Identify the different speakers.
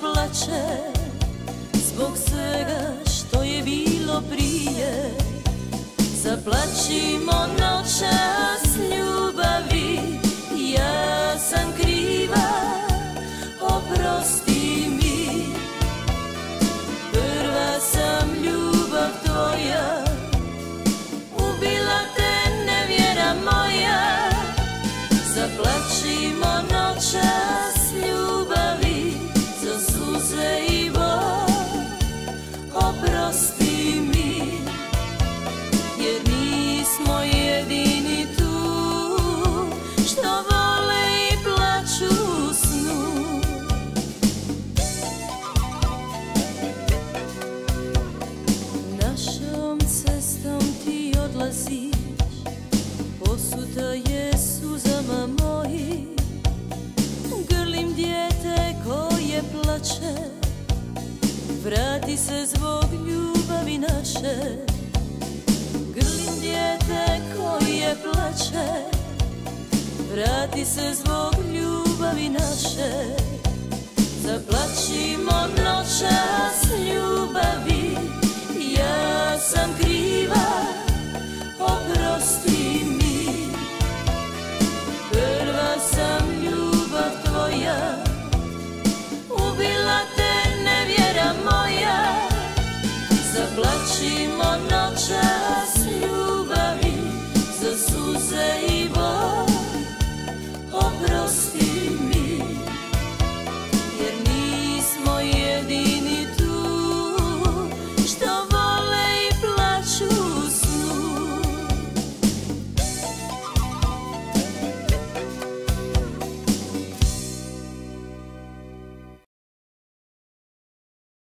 Speaker 1: plače zbog svega što je bilo prije. Zaplačimo noćas ljubavi, ja sam kriva, oprosti mi. Prva sam ljubav tvoja, ubila te nevjera moja. Zaplačimo noćas ljubavi, za suze i bol, oprosti mi. Jer nismo jedini tu što vole i plaču u snu. Našom cestom ti odlaziš, posuta je suzama moji. Grlim dijete koje plače, vrati se zbog ljubavi naše. Grlim dijete koje plače, vrati se zbog ljubavi naše. Zaplačimo noćas ljubavi,